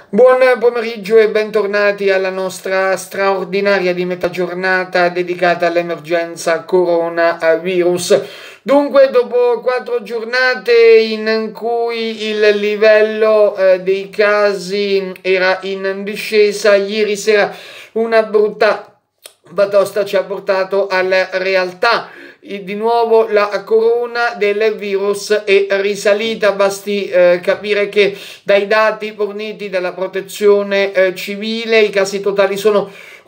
Buon pomeriggio e bentornati alla nostra straordinaria di metà giornata dedicata all'emergenza coronavirus. Dunque, dopo 4 giornate in cui il livello dei casi era in discesa, ieri sera una brutta batosta ci ha portato alla realtà. Di nuovo la corona del virus è risalita, basti capire che dai dati forniti dalla protezione civile i casi totali sono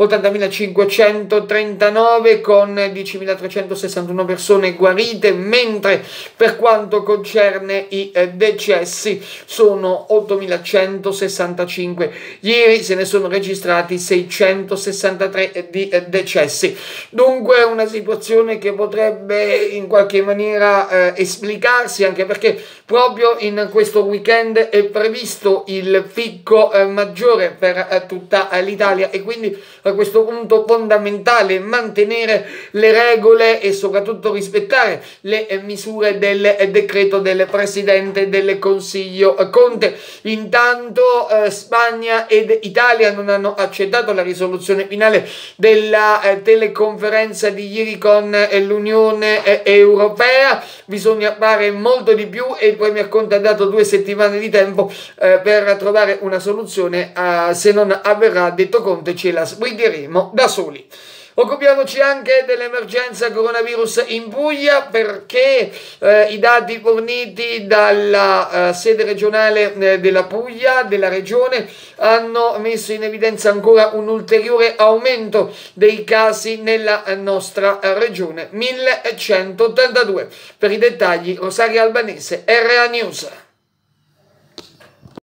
80.539 con 10.361 persone guarite, mentre per quanto concerne i decessi sono 8.165. Ieri se ne sono registrati 663 di decessi. Dunque una situazione che potrebbe in qualche maniera esplicarsi, anche perché proprio in questo weekend è previsto il picco maggiore per tutta l'Italia, e quindi a questo punto fondamentale mantenere le regole e soprattutto rispettare le misure del decreto del Presidente del Consiglio Conte. Intanto Spagna ed Italia non hanno accettato la risoluzione finale della teleconferenza di ieri con l'Unione Europea. Bisogna fare molto di più e il Premier Conte ha dato 2 settimane di tempo per trovare una soluzione. Se non avverrà, detto Conte, ce la sbrigheremo da soli. Occupiamoci anche dell'emergenza coronavirus in Puglia, perché i dati forniti dalla sede regionale della Puglia, della regione, hanno messo in evidenza ancora un ulteriore aumento dei casi nella nostra regione, 1182. Per i dettagli, Rosaria Albanese, RA News.